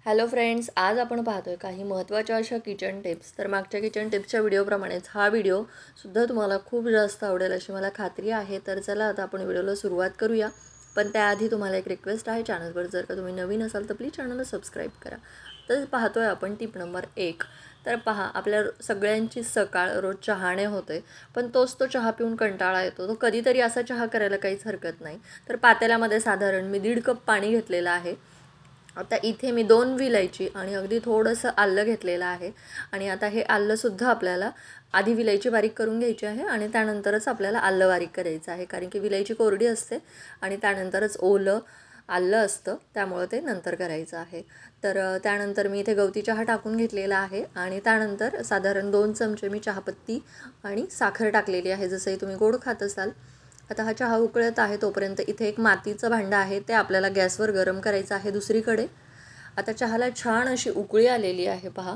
Hello friends, आज आपण पाहतोय काही महत्त्वाच्या अशा किचन टिप्स. तर मागच्या किचन टिप्सच्या व्हिडिओप्रमाणेच हा व्हिडिओसुद्धा तुम्हाला खूप जास्त आवडेल अशी मला खात्री आहे. तर चला आता आपण व्हिडिओला सुरुवात करूया. पण त्याआधी तुम्हाला एक रिक्वेस्ट आहे, चॅनलवर जर का तुम्ही नवीन असाल तर प्लीज चॅनलला सबस्क्राईब करा. तर पाहतोय आपण टिप नंबर 1. तर पहा, आपल्या सगळ्यांची सकाळ रोज चहाने होते, पण तो चहा पिऊन कंटाळा येतो. तो कधीतरी असा चहा करायला काहीच हरकत नाही. तर पातेल्यामध्ये साधारण मी 1.5 कप पाणी घेतलेलं आहे. आता इथे मी 2 विलायची आणि अगदी थोडंसं आलं घेतलेलं आहे. आणि आता हे आलंसुद्धा आपल्याला आधी विलायची बारीक करून घ्यायची आहे आणि त्यानंतरच आपल्याला आलं बारीक करायचं आहे, कारण की विलायची कोरडी असते आणि त्यानंतरच ओलं आलं असतं, त्यामुळं ते नंतर करायचं आहे. तर त्यानंतर मी इथे गवती चहा टाकून घेतलेला आहे आणि त्यानंतर साधारण 2 चमचे मी चहापत्ती आणि साखर टाकलेली आहे, जसंही तुम्ही गोड खात असाल. आता हा चहा उकळत आहे तोपर्यंत इथे एक मातीचं भांडं आहे, ते आपल्याला गॅसवर गरम करायचं आहे दुसरीकडे. आता चहाला छान अशी उकळी आलेली आहे पहा.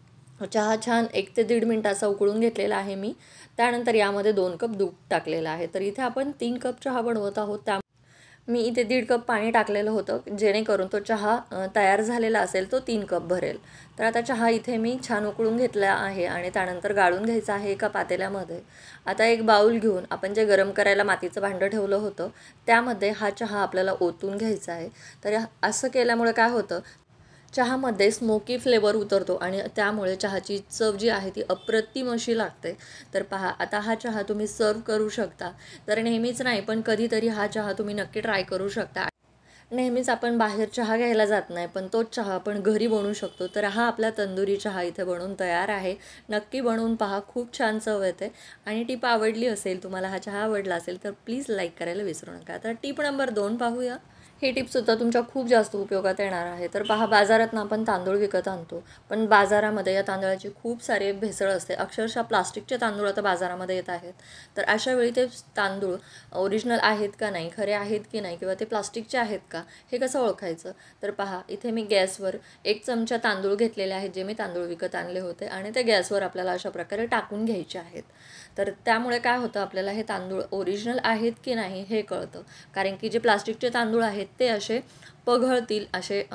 चहा छान 1 ते 1.5 मिनिट असा उकळून घेतलेला आहे मी. त्यानंतर यामध्ये 2 कप दूध टाकलेलं आहे. तर इथे आपण 3 कप चहा बनवत आहोत, त्या मी इथे 1.5 कप पाणी टाकलेलं होतं, जेणेकरून तो चहा तयार झालेला असेल तो 3 कप भरेल. तर आता चहा इथे मी छान उकळून घेतला आहे आणि त्यानंतर गाळून घ्यायचा आहे एका पातेल्यामध्ये. आता एक बाऊल घेऊन आपण जे गरम करायला मातीचं भांडं ठेवलं होतं, त्यामध्ये हा चहा आपल्याला ओतून घ्यायचा आहे. तर असं केल्यामुळे काय होतं, चहामध्ये स्मोकी फ्लेवर उतरतो आणि त्यामुळे चहाची चव जी आहे ती अप्रतिम अशी लागते. तर पहा, आता हा चहा तुम्ही सर्व करू शकता. तर नेहमीच नाही, पण कधीतरी हा चहा तुम्ही नक्की ट्राय करू शकता. नेहमीच आपण बाहेर चहा घ्यायला जात नाही, पण तोच चहा आपण घरी बनवू शकतो. तर हा आपला तंदुरी चहा इथे बनवून तयार आहे. नक्की बनवून पहा, खूप छान चव येते. आणि टिप आवडली असेल, तुम्हाला हा चहा आवडला असेल तर प्लीज लाईक करायला विसरू नका. तर टिप नंबर 2 पाहूया. ही टिपसुद्धा तुमच्या खूप जास्त उपयोगात येणार आहे. तर पहा, बाजारातनं आपण तांदूळ विकत आणतो, पण बाजारामध्ये या तांदळाची खूप सारे भेसळ असते. अक्षरशः प्लास्टिकचे तांदूळ आता बाजारामध्ये येत आहेत. तर अशा वेळी ते तांदूळ ओरिजिनल आहेत का नाही, खरे आहेत की नाही, किंवा ते प्लास्टिकचे आहेत का, हे कसं ओळखायचं. तर पहा, इथे मी गॅसवर 1 चमचा तांदूळ घेतलेले आहेत, जे मी तांदूळ विकत आणले होते, आणि ते गॅसवर आपल्याला अशा प्रकारे टाकून घ्यायचे आहेत. तर त्यामुळे काय होतं, आपल्याला हे तांदूळ ओरिजिनल आहेत की नाही हे कळतं. कारण की जे प्लास्टिकचे तांदूळ आहेत ते असे पघळतील,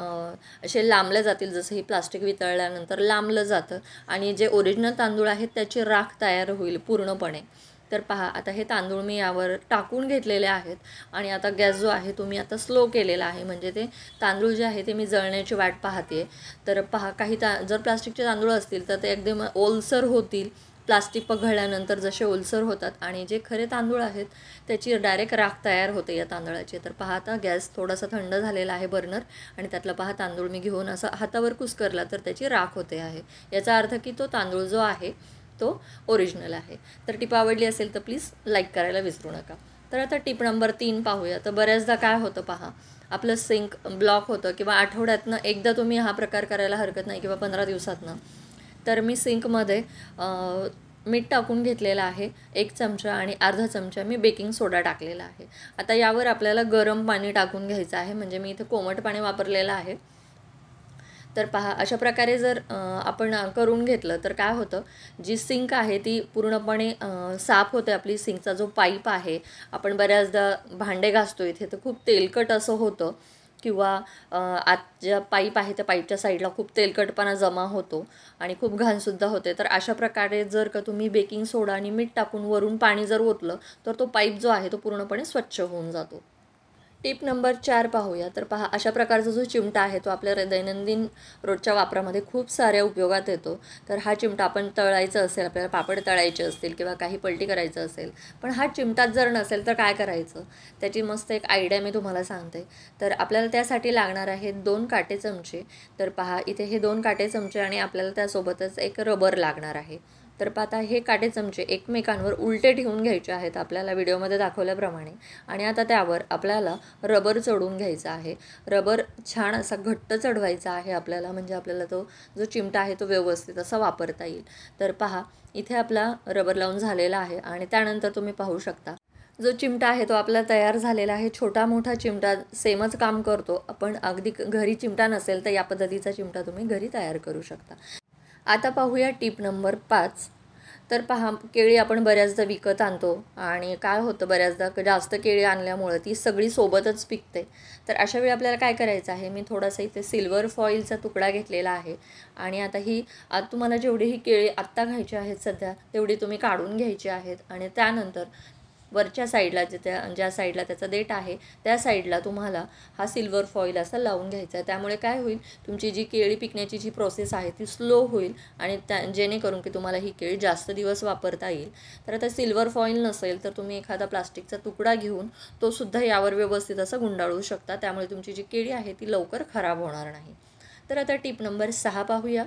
असे लांबले जातील, जसं ही प्लास्टिक वितळल्यानंतर लांबलं जातं. आणि जे ओरिजिनल तांदूळ आहेत त्याची राख तयार होईल पूर्णपणे. तर पहा, आता हे तांदूळ मी यावर टाकून घेतलेले आहेत आणि आता गॅस जो आहे तो मी आता स्लो केलेला आहे, म्हणजे ते तांदूळ जे आहे ते मी जळण्याची वाट पाहते. तर पहा, जर प्लास्टिकचे तांदूळ असतील तर ते एकदम ओलसर होतील, प्लास्टिक पघळल्यानंतर जसे ओलसर होतात. आणि जे खरे तांदूळ आहेत त्याची डायरेक्ट राख तयार होते या तांदळाची. तर पहा, आता गॅस थोडासा थंड झालेला आहे, बर्नर, आणि त्यातला पहा तांदूळ मी घेऊन असं हातावर कुस्करला तर त्याची राख होते आहे. याचा अर्थ की तो तांदूळ जो आहे तो ओरिजिनल आहे. तर टिप आवडली असेल तर प्लीज लाईक करायला विसरू नका. तर आता टिप नंबर 3 पाहूया. तर बऱ्याचदा काय होतं पहा, आपलं सिंक ब्लॉक होतं, किंवा आठवड्यातनं एकदा तुम्ही हा प्रकार करायला हरकत नाही, किंवा 15 दिवसातनं. तर मी सिंकमध्ये मीठ टाकून घेतलेलं आहे 1 चमचा, आणि अर्धा चमचा मी बेकिंग सोडा टाकलेला आहे. आता यावर आपल्याला गरम पाणी टाकून घ्यायचं आहे, म्हणजे मी इथे कोमट पाणी वापरलेलं आहे. तर पहा, अशा प्रकारे जर आपण करून घेतलं तर काय होतं, जी सिंक आहे ती पूर्णपणे साफ होते. आपली सिंकचा जो पाईप आहे, आपण बऱ्याचदा भांडे घासतो इथे तर खूप तेलकट असं होतं, किंवा आत ज्या पाईप आहे त्या पाईपच्या साईडला खूप तेलकटपणा जमा होतो आणि खूप घाणसुद्धा होते. तर अशा प्रकारे जर का तुम्ही बेकिंग सोडा आणि मीठ टाकून वरून पाणी जर ओतलं तर तो पाईप जो आहे तो पूर्णपणे स्वच्छ होऊन जातो. टिप नंबर 4 पाहूया. तर पहा, अशा प्रकारचा जो चिमटा आहे तो आपल्या दैनंदिन रोजच्या वापरामध्ये खूप साऱ्या उपयोगात येतो. तर हा चिमटा आपण तळायचं असेल, आपल्याला पापड तळायचे असतील किंवा काही पलटी करायचं असेल, पण हा चिमटाच जर नसेल तर काय करायचं, त्याची मस्त एक आयडिया मी तुम्हाला सांगते. तर आपल्याला त्यासाठी लागणार आहेत 2 काटे चमचे. तर पहा, इथे हे 2 काटे चमचे आणि आपल्याला त्यासोबतच एक रबर लागणार आहे. तर पाहता, हे काटे चमचे एकमेकांवर उलटे ठेवून घ्यायचे आहेत आपल्याला व्हिडिओमध्ये दाखवल्याप्रमाणे. आणि आता त्यावर आपल्याला रबर चढवून घ्यायचा आहे. रबर छान असा घट्ट चढवायचा आहे आपल्याला, म्हणजे आपल्याला तो जो चिमटा आहे तो व्यवस्थित असा वापरता येईल. तर पहा, इथे आपला रबर लावून झालेला आहे आणि त्यानंतर तुम्ही पाहू शकता जो चिमटा आहे तो आपला तयार झालेला आहे. छोटा मोठा चिमटा सेमच काम करतो. आपण अगदी घरी चिमटा नसेल तर या पद्धतीचा चिमटा तुम्ही घरी तयार करू शकता. आता पाहूया टिप नंबर 5. तर पहा, केळी आपण बऱ्याचदा विकत आणतो आणि काय होतं, बऱ्याचदा जास्त केळी आणल्यामुळं ती सगळी सोबतच पिकते. तर अशा वेळी आपल्याला काय करायचं आहे, मी थोडासा इथे सिल्वर फॉईलचा तुकडा घेतलेला आहे आणि आता तुम्हाला जेवढी ही केळी आत्ता घ्यायची आहेत सध्या तेवढी तुम्ही काढून घ्यायची आहेत आणि त्यानंतर वरच्या साईडला ज्या साईडला त्याचा देठ आहे त्या साईडला तुम्हाला हा सिल्वर फॉईल असा लावून घ्यायचा आहे. त्यामुळे काय होईल, तुमची जी केळी पिकण्याची जी प्रोसेस आहे ती स्लो होईल आणि जेणेकरून की तुम्हाला ही केळी जास्त दिवस वापरता येईल. तर आता सिल्वर फॉईल नसेल तर तुम्ही एखादा प्लास्टिकचा तुकडा घेऊन तो सुद्धा यावर व्यवस्थित असा गुंडाळू शकता. त्यामुळे तुमची जी केळी आहे ती लवकर खराब होणार नाही. तर आता टिप नंबर 6 पाहूया.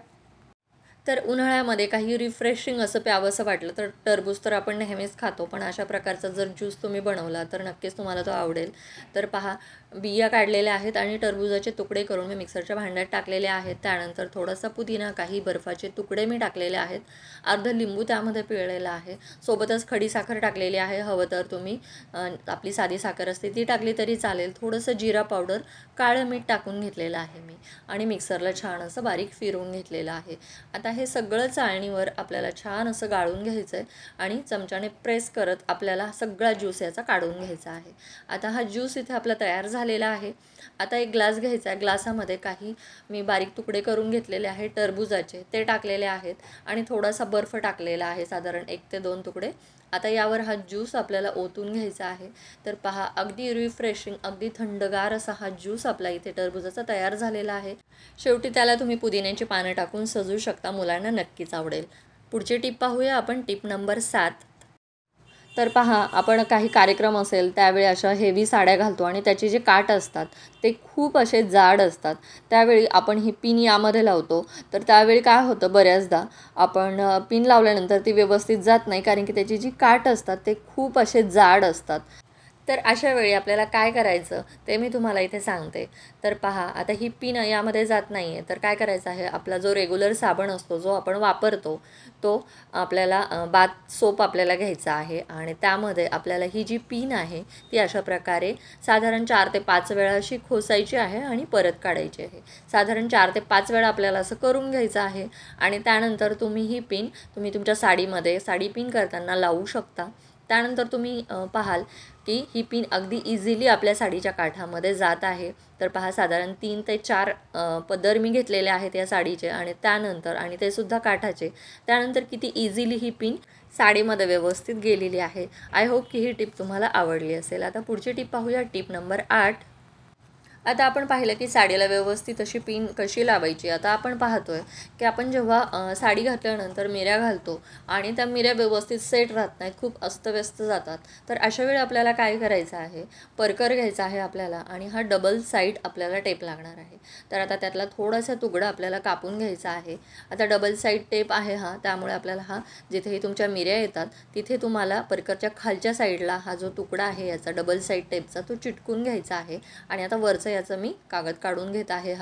तर उन्हाळ्यामध्ये काही रिफ्रेशिंग असं प्यावंसं वाटलं तर टरबूज तर आपण नेहमीच खातो, पण अशा प्रकारचा जर ज्यूस तुम्ही बनवला तर नक्कीच तुम्हाला तो आवडेल. तर पहा, बिया काढलेल्या आहेत आणि टरबूजाचे तुकडे करून मी मिक्सरच्या भांड्यात टाकलेले आहेत. त्यानंतर थोडासा पुदिना, काही बर्फाचे तुकडे मी टाकलेले आहेत, अर्ध लिंबू त्यामध्ये पिळलेला आहे, सोबतच खडी साखर टाकलेली आहे. हवं तर तुम्ही आपली साधी साखर असते ती टाकली तरी चालेल. थोडंसं जिरा पावडर, काळं मीठ टाकून घेतलेलं आहे मी आणि मिक्सरला छान असं बारीक फिरवून घेतलेलं आहे. आता हे सगळं चाळणीवर आपल्याला छान असं गाळून घ्यायचं आहे आणि चमच्याने प्रेस करत आपल्याला सगळा ज्यूस याचा काढून घ्यायचा आहे. आता हा ज्यूस इथे आपला तयार झालेला आहे. आता एक ग्लास घ्यायचा आहे, ग्लासामध्ये काही मी बारीक तुकडे करून घेतलेले आहे टरबुजाचे, ते टाकलेले आहेत आणि थोडासा बर्फ टाकलेला आहे, साधारण 1 ते 2 तुकडे. आता यावर हा ज्यूस आपल्याला ओतून घ्यायचा आहे. तर पहा, अगदी रिफ्रेशिंग, अगदी थंडगार असा हा ज्यूस आपला इथे टरबुजाचा तयार झालेला आहे. शेवटी त्याला तुम्ही पुदिन्याची पानं टाकून सजू शकता, मुलांना नक्कीच आवडेल. पुढची टिप पाहूया आपण, टिप नंबर 7. तर पहा, आपण काही कार्यक्रम असेल त्यावेळी अशा हेवी साड्या घालतो आणि त्याचे जे काठ असतात ते खूप असे जाड असतात. त्यावेळी आपण ही पिन यामध्ये लावतो. तर त्यावेळी काय होतं, बऱ्याचदा आपण पिन लावल्यानंतर ती व्यवस्थित जात नाही, कारण की त्याची जी काठ असतात ते खूप असे जाड असतात. तर अशा वेळी आपल्याला काय करायचं ते मी तुम्हाला इथे सांगते. तर पहा, आता ही पिन यामध्ये जात नाही आहे, तर काय करायचं आहे, आपला जो रेग्युलर साबण असतो जो आपण वापरतो तो आपल्याला बाथ सोप आपल्याला घ्यायचा आहे आणि त्यामध्ये आपल्याला ही जी पिन आहे ती अशा प्रकारे साधारण 4 ते 5 वेळा अशी खोसायची आहे आणि परत काढायची आहे. साधारण 4 ते 5 वेळा आपल्याला असं करून घ्यायचं आहे आणि त्यानंतर तुम्ही ही पिन तुमच्या साडीमध्ये साडी पिन करताना लावू शकता. त्यानंतर तुम्ही पाहाल की ही पिन अगदी इझिली आपल्या साडीच्या काठामध्ये जात आहे. तर पहा, साधारण 3 ते 4 पदर मी घेतलेले आहेत या साडीचे आणि त्यानंतर आणि ते सुद्धा काठाचे. त्यानंतर किती इझिली ही पिन साडीमध्ये व्यवस्थित गेलेली आहे. आय होप की ही टिप तुम्हाला आवडली असेल. आता पुढची टिप पाहूया, टिप नंबर 8. आता आपण पाहिलं की साडीला व्यवस्थित अशी पिन कशी लावायची. आता आपण पाहतोय की आपण जेव्हा साडी घातल्यानंतर मिऱ्या घालतो आणि त्या मिऱ्या व्यवस्थित सेट राहत नाहीत, खूप अस्तव्यस्त जातात. तर अशा वेळी आपल्याला काय करायचं आहे, परकर घ्यायचा आहे आपल्याला आणि हा डबल साईड आपल्याला टेप लागणार आहे. तर आता त्यातला थोडासा तुकडा आपल्याला कापून घ्यायचा आहे. आता डबल साईड टेप आहे हा, त्यामुळे आपल्याला हा जिथेही तुमच्या मिऱ्या येतात तिथे तुम्हाला परकरच्या खालच्या साईडला हा जो तुकडा आहे याचा डबल साईड टेपचा तो चिटकून घ्यायचा आहे आणि आता वरचं याचं मी कागद काढून घेत आहे.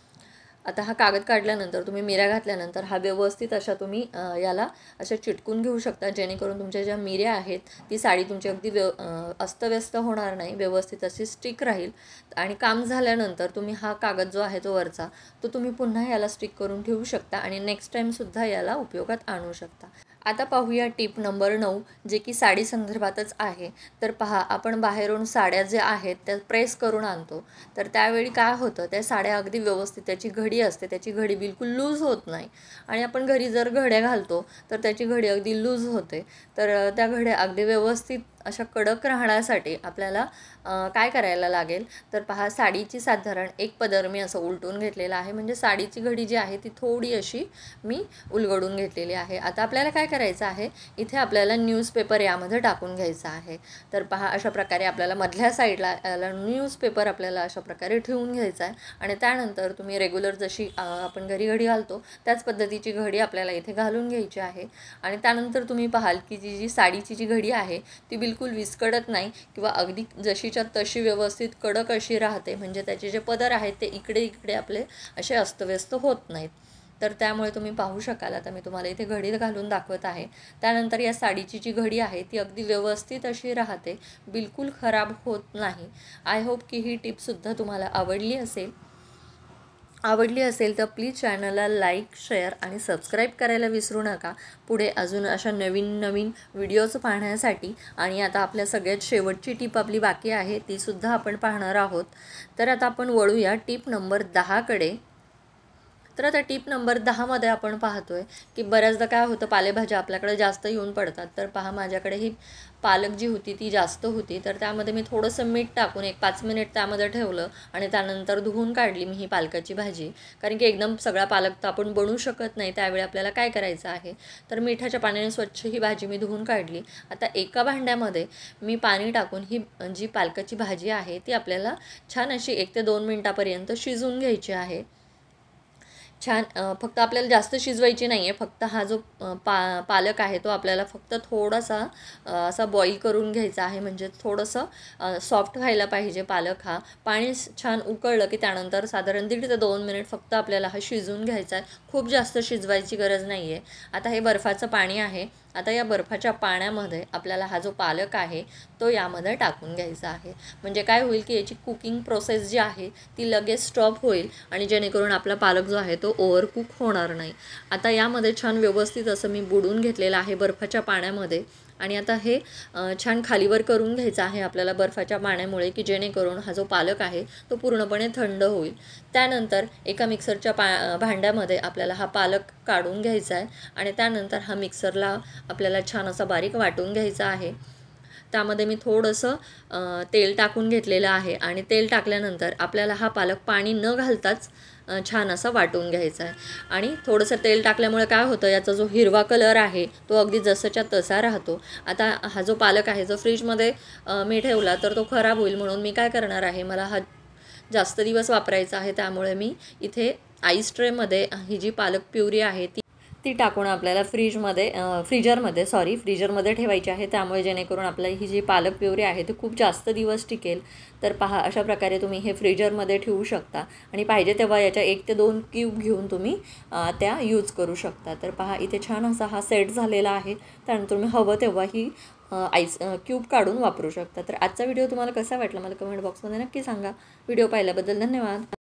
आता हा कागद काढल्यानंतर तुम्ही मिऱ्या घातल्यानंतर हा व्यवस्थित अशा तुम्ही याला अशा चिटकून घेऊ शकता, जेणेकरून तुमच्या ज्या मिऱ्या आहेत ती साडी तुमची अगदी अस्तव्यस्त होणार नाही, व्यवस्थित अशी स्टिक राहील. आणि काम झाल्यानंतर तुम्ही हा कागद जो आहे तो वरचा तो तुम्ही पुन्हा याला स्टिक करून ठेवू शकता आणि नेक्स्ट टाईमसुद्धा याला उपयोगात आणू शकता. आता पाहूया टिप नंबर 9, जे की साडी संदर्भातच आहे. तर पहा, आपण बाहेरून साड्या ज्या आहेत त्या प्रेस करून आणतो. तर त्यावेळी काय होतं, त्या साड्या अगदी व्यवस्थित त्याची घडी असते, त्याची घडी बिलकुल लूज होत नाही आणि आपण घरी जर घड्या घालतो तर त्याची घडी अगदी लूज होते. तर त्या घड्या अगदी व्यवस्थित अशा कडक राहण्यासाठी आपल्याला काय करायला लागेल, तर पहा, साडीची साधारण एक पदर मी असं उलटून घेतलेला आहे, म्हणजे साडीची घडी जी आहे ती थोडी अशी मी उलगडून घेतलेली आहे. आता आपल्याला काय करायचं आहे, इथे आपल्याला न्यूजपेपर यामध्ये टाकून घ्यायचा आहे. तर पहा, अशा प्रकारे आपल्याला मधल्या साईडला याला न्यूजपेपर आपल्याला अशा प्रकारे ठेवून घ्यायचा आहे आणि त्यानंतर तुम्ही रेग्युलर जशी आपण घडी घालतो त्याच पद्धतीची घडी आपल्याला इथे घालून घ्यायची आहे आणि त्यानंतर तुम्ही पाहाल की जी साडीची जी घडी आहे ती बिलकुल विस्कटत नाही किंवा अगदी जशीच्या तशी व्यवस्थित कडक अशी राहते, म्हणजे त्याचे जे पदर आहेत ते इकडे इकडे आपले असे अस्तव्यस्त होत नाहीत. तर त्यामुळे तुम्ही पाहू शकाल, आता मी तुम्हाला इथे घडी घालून दाखवत आहे. त्यानंतर या साडीची जी घडी आहे ती अगदी व्यवस्थित अशी राहते, बिलकुल खराब होत नाही. आय होप की ही टिपसुद्धा तुम्हाला आवडली असेल. आवडली असेल तर प्लीज चॅनलला लाईक, शेअर आणि सबस्क्राईब करायला विसरू नका. पुढे अजून अशा नवीन नवीन व्हिडिओज पाहण्यासाठी. आणि आता आपल्या सगळ्यात शेवटची टीप आपली बाकी आहे, तीसुद्धा आपण पाहणार आहोत. तर आता आपण वळूया टीप नंबर 10कडे. तर आता टीप नंबर 10मध्ये आपण पाहतोय की बऱ्याचदा काय होतं, पालेभाज्या आपल्याकडे जास्त येऊन पडतात. तर पहा, माझ्याकडे ही पालक जी होती ती जास्त होती, तर त्यामध्ये मी थोडंसं मीठ टाकून एक 5 मिनिट त्यामध्ये ठेवलं आणि त्यानंतर धुवून काढली मी ही पालकाची भाजी. कारण की एकदम सगळा पालक तर आपण बनवू शकत नाही, त्यावेळी आपल्याला काय करायचं आहे, तर मिठाच्या पाण्याने स्वच्छ ही भाजी मी धुवून काढली. आता एका भांड्यामध्ये मी पाणी टाकून ही जी पालकाची भाजी आहे ती आपल्याला छान अशी 1 ते 2 मिनटापर्यंत शिजवून घ्यायची आहे. छान फक्त आपल्याला जास्त शिजवायची नाही आहे. फक्त हा जो पालक आहे तो आपल्याला फक्त थोडासा असा बॉईल करून घ्यायचा आहे. म्हणजे थोडंसं सॉफ्ट व्हायला पाहिजे पालक हा. पाणी छान उकळलं की त्यानंतर साधारण 1.5 ते 2 मिनिट फक्त आपल्याला हा शिजवून घ्यायचा आहे. खूप जास्त शिजवायची गरज नाही आहे. आता हे बर्फाचं पाणी आहे. आता या बर्फाच्या पाण्यामध्ये आपल्याला हा जो पालक आहे तो यामध्ये टाकून घ्यायचा आहे. म्हणजे काय होईल की याची कुकिंग प्रोसेस जी आहे ती लगेच स्टॉप होईल आणि जेणेकरून आपला पालक जो आहे तो ओव्हरकुक होणार नाही. आता यामध्ये छान व्यवस्थित असं मी बुडवून घेतलेलं आहे बर्फाच्या पाण्यामध्ये. आणि आता हे छान खालीवर करून घ्यायचं आहे आपल्याला बर्फाच्या पाण्यामुळे, की जेणेकरून हा जो पालक आहे तो पूर्णपणे थंड होईल. त्यानंतर एका मिक्सरच्या भांड्यामध्ये आपल्याला हा पालक काढून घ्यायचा आहे आणि त्यानंतर हा मिक्सरला आपल्याला छान असा बारीक वाटून घ्यायचा आहे. त्यामध्ये मी थोडंसं तेल टाकून घेतलेलं आहे आणि तेल टाकल्यानंतर आपल्याला हा पालक पाणी न घालताच छान असा वाटून घ्यायचा आहे. आणि थोडंसं तेल टाकल्यामुळे काय होतं, याचा जो हिरवा कलर आहे तो अगदी जसंच्या तसा राहतो. आता हा जो पालक आहे जो फ्रीजमध्ये मी ठेवला तर तो खराब होईल, म्हणून मी काय करणार आहे, मला हा जास्त दिवस वापरायचा आहे, त्यामुळे मी इथे आईस ट्रेमध्ये ही जी पालक प्युरी आहे ती टाकून आपल्याला फ्रीजरमध्ये ठेवायची आहे. त्यामुळे जेणेकरून आपल्याला ही जी पालक प्युरी आहे ती खूप जास्त दिवस टिकेल. तर पहा, अशा प्रकारे तुम्ही हे फ्रीजरमध्ये ठेवू शकता आणि पाहिजे तेव्हा याच्या 1 ते 2 क्यूब घेऊन तुम्ही त्या यूज करू शकता. तर पहा, इथे छान असा हा सेट झालेला आहे. त्यानंतर तुम्ही हवं तेव्हा ही आईस क्यूब काढून वापरू शकता. तर आजचा व्हिडिओ तुम्हाला कसा वाटला मला कमेंट बॉक्समध्ये नक्की सांगा. व्हिडिओ पाहिल्याबद्दल धन्यवाद.